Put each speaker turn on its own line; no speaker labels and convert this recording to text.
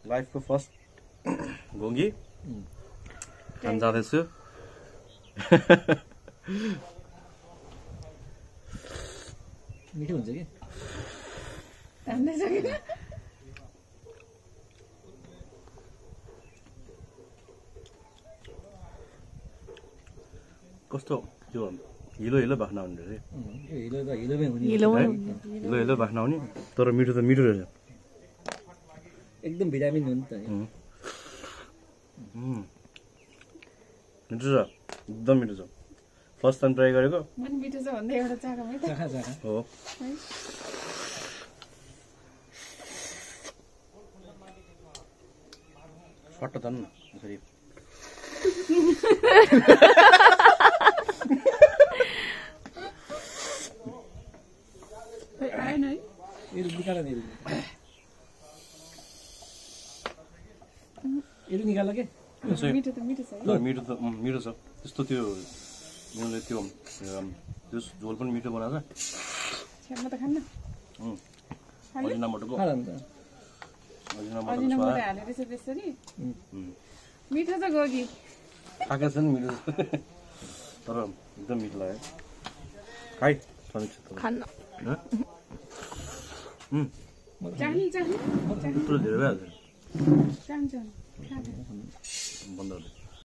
लाइफको फर्स्ट घोङ्गी खान जाँदैछु।
मिठो हुन्छ कि
कस्तो त्यो हिलो हिलो बाख्ना हुने रहेछ हिलो हिलो बाख्ना हुने तर मिठो त मिठो रहेछ
एकदम भिटामिन हो नि त
मिठो छ एकदम मिठो छ फर्स्ट टाइम ट्राई गरेको
मिठो छ भन्दै एउटा चाखामै त
हो फट्ट त फेरि
आएन है
निकाल निकाल के
मिठो त मिठो छ
मिठो छ त्यस्तो त्यो उनीहरूले त्यो झोल पनि मिठो बनाएको
म त खान्न
अजिनामोटोको
अजिनामोटो हालेर चाहिँ त्यसरी मिठो छ गोगी
खाएका छन् मिठो तर एकदम मिठो लाग्यो खाइ
खान्न
धेरै भइहाल्छ
चाहन्छ
बन्द